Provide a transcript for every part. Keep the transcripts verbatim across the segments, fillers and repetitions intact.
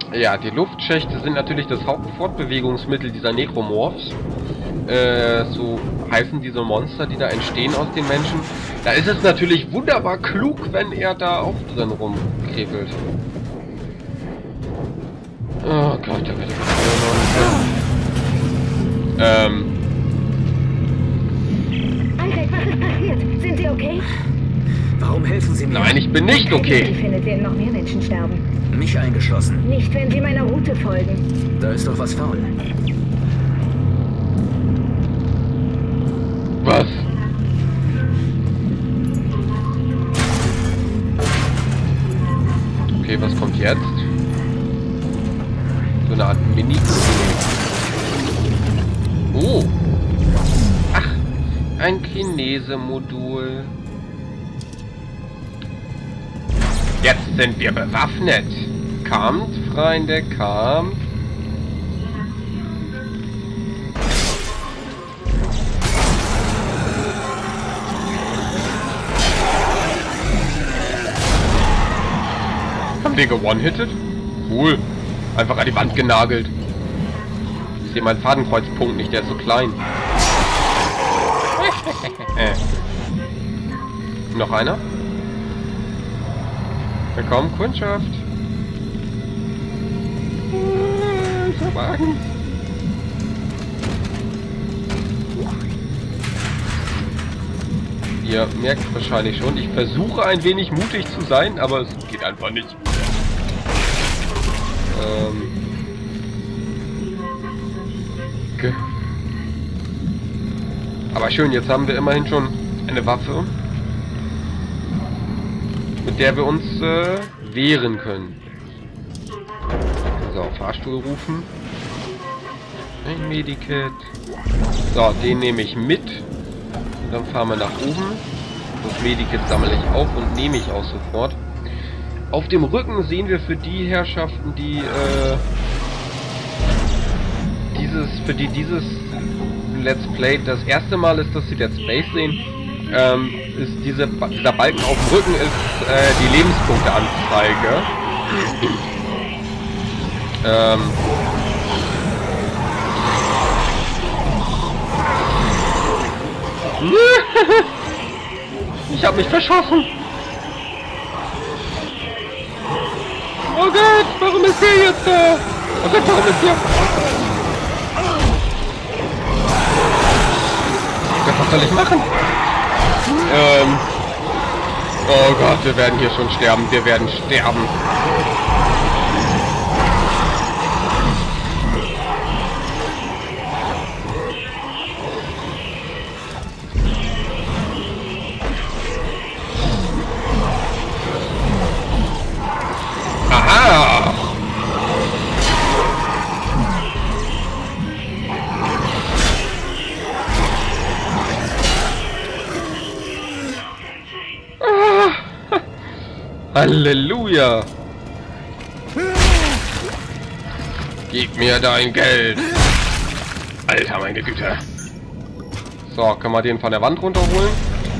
Ja, die Luftschächte sind natürlich das Hauptfortbewegungsmittel dieser Necromorphs. Äh, so heißen diese Monster, die da entstehen aus den Menschen. Da ist es natürlich wunderbar klug, wenn er da auch drin rumkrebelt. Oh Gott, da wird er Ähm. Isaac, was ist passiert? Sind Sie okay? Warum helfen Sie mir? Nein, ich bin nicht okay. Ich finde, werden noch mehr Menschen sterben. Mich eingeschlossen. Nicht, wenn Sie meiner Route folgen. Da ist doch was faul. Was? Okay, was kommt jetzt? So eine Art Mini. Oh. Ach, ein Kinese-Modul. Jetzt sind wir bewaffnet. Kampf, Freunde, Kampf. Haben wir gewonnen-hitted? Cool. Einfach an die Wand genagelt. Ich sehe meinen Fadenkreuzpunkt nicht, der ist so klein. Noch einer? Willkommen, Kundschaft. Ich hab Angst. Ihr merkt wahrscheinlich schon, ich versuche ein wenig mutig zu sein, aber es geht einfach nicht. Ähm. Okay. Aber schön, jetzt haben wir immerhin schon eine Waffe, mit der wir uns äh, wehren können. So, Fahrstuhl rufen. Ein Medikit. So, den nehme ich mit. Und dann fahren wir nach oben. Das Medikit sammle ich auf und nehme ich auch sofort. Auf dem Rücken sehen wir für die Herrschaften, die äh, dieses, für die dieses Let's Play das erste Mal ist, dass sie Dead Space sehen, ähm, ist diese, dieser Balken auf dem Rücken ist äh, die Lebenspunkteanzeige. ähm, Ich habe mich verschossen. Oh Gott, warum ist der jetzt da? Oh Gott, warum ist der? Oh Gott, was soll ich machen? Ähm. Oh Gott, wir werden hier schon sterben. Wir werden sterben. Aha! Ah. Halleluja! Gib mir dein Geld! Alter, meine Güte! So, können wir den von der Wand runterholen?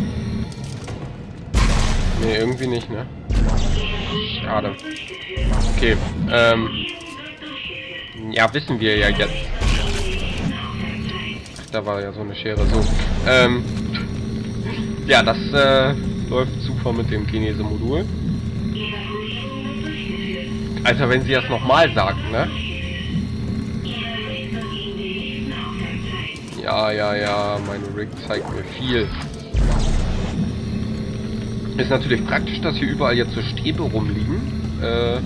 Ne, irgendwie nicht, ne? Schade. Okay, ähm... ja, wissen wir ja jetzt. Ach, da war ja so eine Schere, so. Ähm... Ja, das, äh, läuft super mit dem Kinese-Modul. Alter, wenn sie das nochmal sagen, ne? Ja, ja, ja, meine Rig zeigt mir viel. Ist natürlich praktisch, dass hier überall jetzt so Stäbe rumliegen. Äh,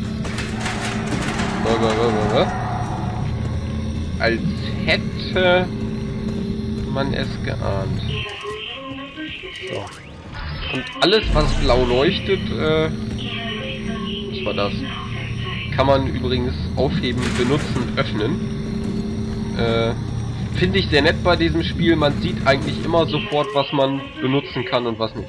als hätte man es geahnt. So. Und alles, was blau leuchtet, äh, was war das? Kann man übrigens aufheben, benutzen, öffnen. Äh, finde ich sehr nett bei diesem Spiel. Man sieht eigentlich immer sofort, was man benutzen kann und was nicht.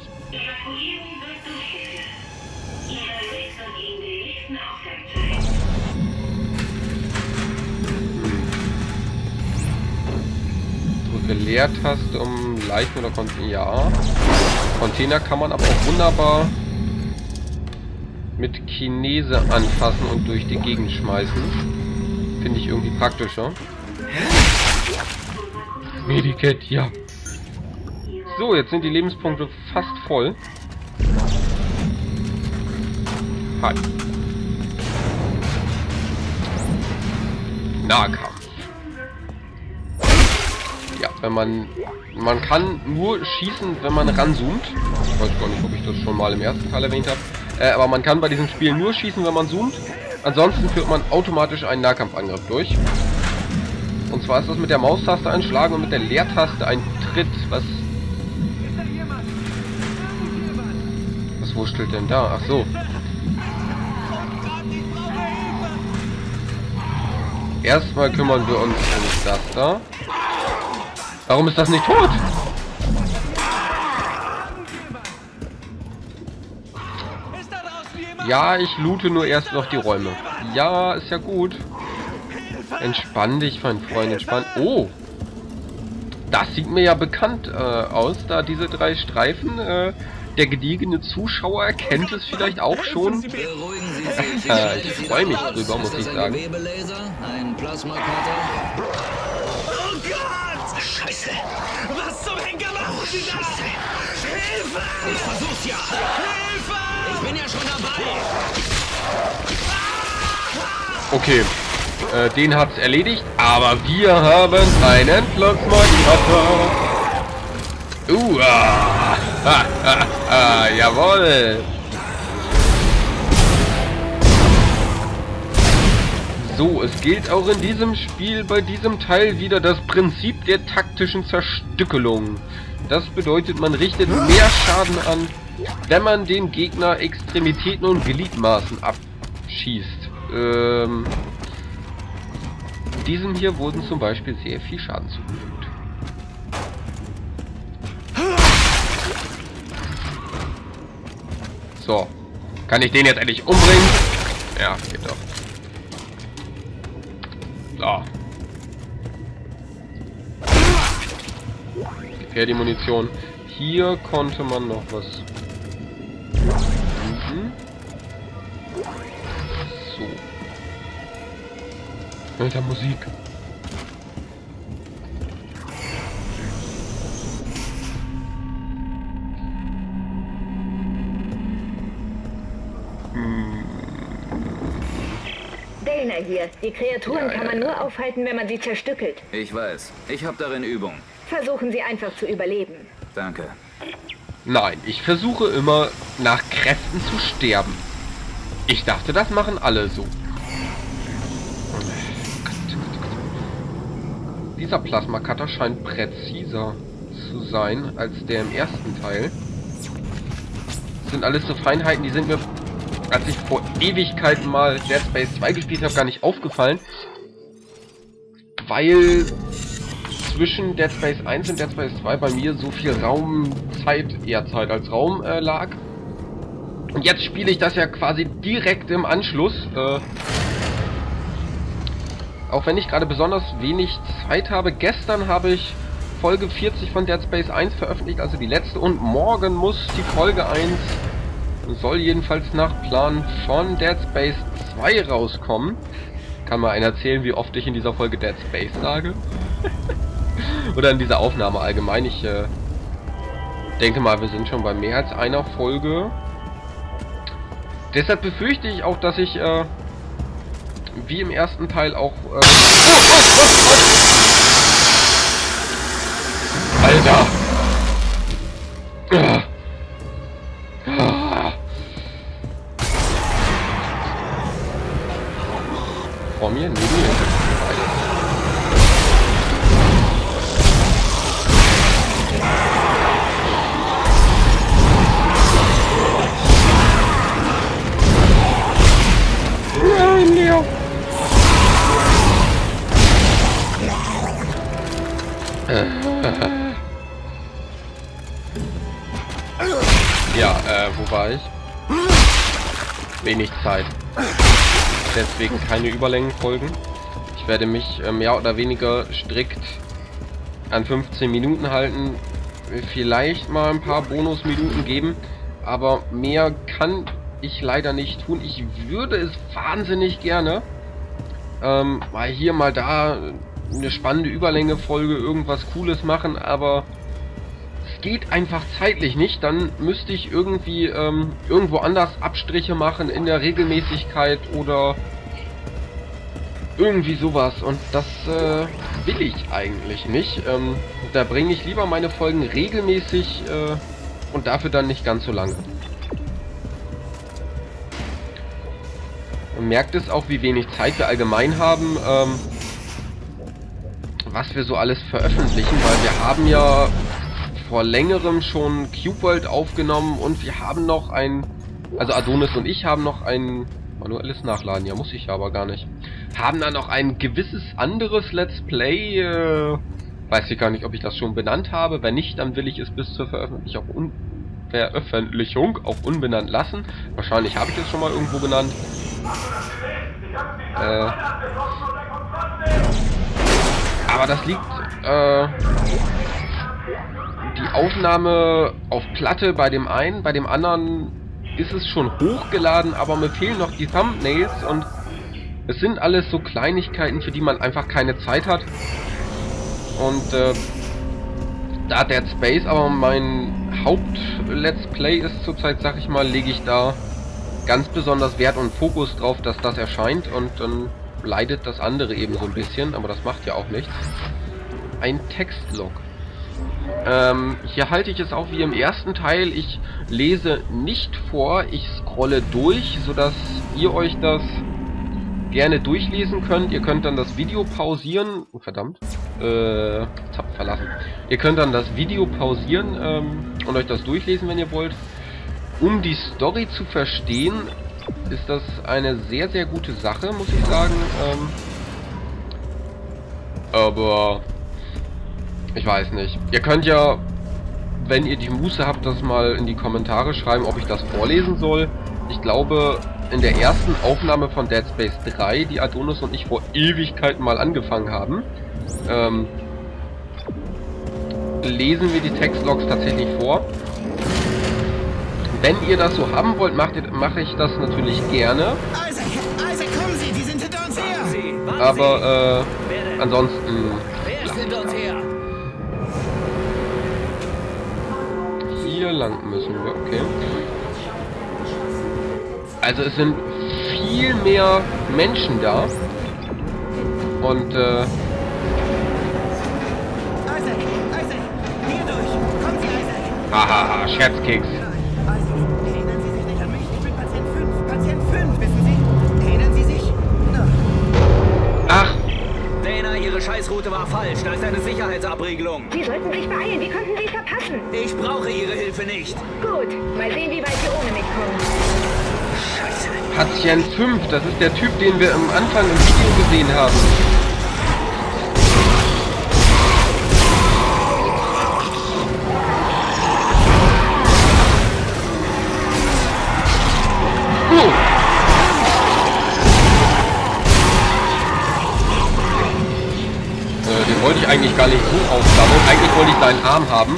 Leertaste, um Leichen oder Container. Ja. Container kann man aber auch wunderbar mit Chinese anfassen und durch die Gegend schmeißen. Finde ich irgendwie praktischer. Medikit, ja. So, jetzt sind die Lebenspunkte fast voll. Hi. Nahkampf. Ja, wenn man... Man kann nur schießen, wenn man ranzoomt. Ich weiß gar nicht, ob ich das schon mal im ersten Teil erwähnt habe. Äh, aber man kann bei diesem Spiel nur schießen, wenn man zoomt. Ansonsten führt man automatisch einen Nahkampfangriff durch. Und zwar ist das mit der Maustaste ein Schlagen und mit der Leertaste ein Tritt. Was... Was wurschtelt denn da? Ach so. Erstmal kümmern wir uns um das da. Warum ist das nicht tot? Ja, ich loote nur erst noch die Räume. Ja, ist ja gut. Entspann dich, mein Freund, entspann. Oh! Das sieht mir ja bekannt äh, aus, da diese drei Streifen. Äh, der gediegene Zuschauer erkennt es vielleicht auch schon. äh, ich freue mich drüber, muss ich sagen. Ein Plasmakater. Oh Gott! Scheiße! Was zum Henker machen Sie da? Hilfe! Ich versuch's ja. Hilfe! Ich bin ja schon dabei. Okay, äh, den hat's erledigt, aber wir haben einen Plasmakater. Uh, ah, ah, ah, ah, jawohl. So, es gilt auch in diesem Spiel bei diesem Teil wieder das Prinzip der taktischen Zerstückelung. Das bedeutet, man richtet mehr Schaden an, wenn man den Gegner Extremitäten und Gliedmaßen abschießt. Ähm, diesem hier wurden zum Beispiel sehr viel Schaden zugefügt. So, kann ich den jetzt endlich umbringen? Ja, geht doch. So. Gib her die Munition. Hier konnte man noch was. Mhm. So. Alter, Musik. Dana hier. Die Kreaturen Ja, kann ja, man ja. nur aufhalten, wenn man sie zerstückelt. Ich weiß. Ich habe darin Übung. Versuchen Sie einfach zu überleben. Danke. Nein, ich versuche immer nach Kräften zu sterben. Ich dachte, das machen alle so. Dieser Plasma-Cutter scheint präziser zu sein als der im ersten Teil. Das sind alles so Feinheiten, die sind mir, als ich vor Ewigkeiten mal Dead Space zwei gespielt habe, gar nicht aufgefallen. Weil zwischen Dead Space eins und Dead Space zwei bei mir so viel Raumzeit, eher Zeit als Raum äh, lag. Und jetzt spiele ich das ja quasi direkt im Anschluss. Äh, auch wenn ich gerade besonders wenig Zeit habe. Gestern habe ich Folge vierzig von Dead Space eins veröffentlicht, also die letzte. Und morgen muss die Folge eins, soll jedenfalls nach Plan von Dead Space zwei rauskommen. Kann mal einer erzählen, wie oft ich in dieser Folge Dead Space sage? Oder in dieser Aufnahme allgemein. Ich äh, denke mal, wir sind schon bei mehr als einer Folge. Deshalb befürchte ich auch, dass ich äh, wie im ersten Teil auch... Äh, oh, oh, oh, Alter! Ah. Ah. Vor mir? Nee, nee. Nein, Leo! Ja, äh, wo war ich? Wenig Zeit. Deswegen keine Überlängenfolgen. Ich werde mich äh, mehr oder weniger strikt an fünfzehn Minuten halten. Vielleicht mal ein paar Bonusminuten geben. Aber mehr kann ich leider nicht tun. Ich würde es wahnsinnig gerne. Ähm, mal hier, mal da eine spannende Überlänge-Folge, irgendwas Cooles machen, aber es geht einfach zeitlich nicht. Dann müsste ich irgendwie ähm, irgendwo anders Abstriche machen in der Regelmäßigkeit oder irgendwie sowas. Und das äh, will ich eigentlich nicht. Ähm, da bringe ich lieber meine Folgen regelmäßig äh, und dafür dann nicht ganz so lange. Man merkt es auch, wie wenig Zeit wir allgemein haben, ähm, was wir so alles veröffentlichen, weil wir haben ja vor längerem schon Cube World aufgenommen und wir haben noch ein, also Adonis und ich haben noch ein manuelles Nachladen, ja muss ich ja aber gar nicht, haben dann noch ein gewisses anderes Let's Play, äh, weiß ich gar nicht, ob ich das schon benannt habe, wenn nicht, dann will ich es bis zur Veröffentlichung auch, un Veröffentlichung auch unbenannt lassen, wahrscheinlich habe ich es schon mal irgendwo genannt. Äh, aber das liegt, äh, die Aufnahme auf Platte bei dem einen, bei dem anderen ist es schon hochgeladen, aber mir fehlen noch die Thumbnails und es sind alles so Kleinigkeiten, für die man einfach keine Zeit hat. Und äh, da Dead Space aber mein Haupt-Let's Play ist zurzeit, sag ich mal, lege ich da ganz besonders Wert und Fokus drauf, dass das erscheint und dann leidet das andere eben so ein bisschen, aber das macht ja auch nichts. Ein Textlog. Ähm, hier halte ich es auch wie im ersten Teil. Ich lese nicht vor, ich scrolle durch, sodass ihr euch das gerne durchlesen könnt. Ihr könnt dann das Video pausieren. Oh, verdammt. Äh, Tab verlassen. Ihr könnt dann das Video pausieren ähm, und euch das durchlesen, wenn ihr wollt. Um die Story zu verstehen, ist das eine sehr, sehr gute Sache, muss ich sagen. Ähm, aber ich weiß nicht. Ihr könnt ja, wenn ihr die Muße habt, das mal in die Kommentare schreiben, ob ich das vorlesen soll. Ich glaube, in der ersten Aufnahme von Dead Space drei, die Adonis und ich vor Ewigkeiten mal angefangen haben, ähm, lesen wir die Textlogs tatsächlich vor. Wenn ihr das so haben wollt, macht ihr, mache ich das natürlich gerne. Isaac, Isaac, kommen Sie, die sind hinter uns her. Sie, warten Aber äh, ansonsten... Wer ist hinter uns her? Hier lang müssen wir, okay. Also es sind viel mehr Menschen da. Und äh... Isaac, Isaac, hier durch. Kommen Sie, Isaac. Hahaha, Scherzkeks. Erinnern Sie sich nicht an mich? Ich bin Patient fünf. Patient fünf, wissen Sie? Erinnern Sie sich? Na. Ach, Dana, Ihre Scheißroute war falsch. Da ist eine Sicherheitsabriegelung. Sie sollten sich beeilen. Wie konnten Sie verpassen? Ich brauche Ihre Hilfe nicht. Gut, mal sehen, wie weit Sie ohne mich kommen. Scheiße. Patient fünf, das ist der Typ, den wir am Anfang im Video gesehen haben. Oh. Äh, den wollte ich eigentlich gar nicht so aufsammeln. Eigentlich wollte ich seinen Arm haben.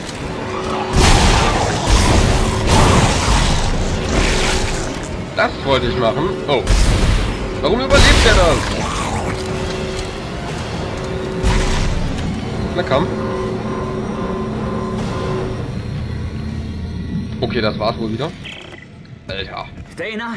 Das wollte ich machen. Oh. Warum überlebt er das? Na komm. Okay, das war's wohl wieder. Alter. Dana?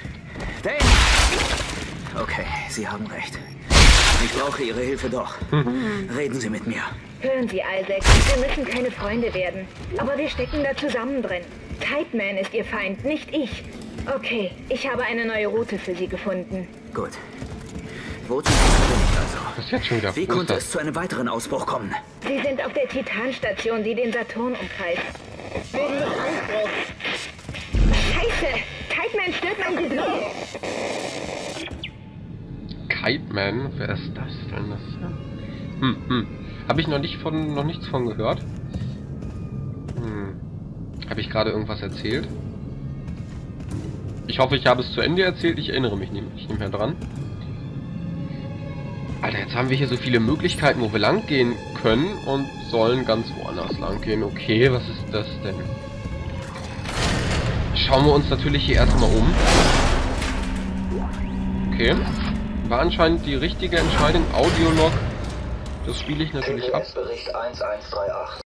Dana? Okay, Sie haben recht. Ich brauche Ihre Hilfe doch. Reden Sie mit mir. Hören Sie, Isaac, wir müssen keine Freunde werden. Aber wir stecken da zusammen drin. Tideman ist Ihr Feind, nicht ich. Okay, ich habe eine neue Route für Sie gefunden. Gut. Wozu bin ich also? Was ist jetzt schon wieder? Wie Wo ist konnte das? es zu einem weiteren Ausbruch kommen? Sie sind auf der Titanstation, die den Saturn umkreist. Wegen des Ausbruchs. Scheiße! Tideman stört mein Visier! Kiteman? Wer ist das denn? Das hm, hm. Habe ich noch nicht von noch nichts von gehört. Hm. Habe ich gerade irgendwas erzählt? Ich hoffe, ich habe es zu Ende erzählt. Ich erinnere mich nicht, nicht mehr dran. Alter, jetzt haben wir hier so viele Möglichkeiten, wo wir lang gehen können und sollen ganz woanders lang gehen. Okay, was ist das denn? schauen wir uns natürlich hier erstmal um. Okay. War anscheinend die richtige Entscheidung. Audiolog. Das spiele ich natürlich ab. Bericht eins eins drei acht.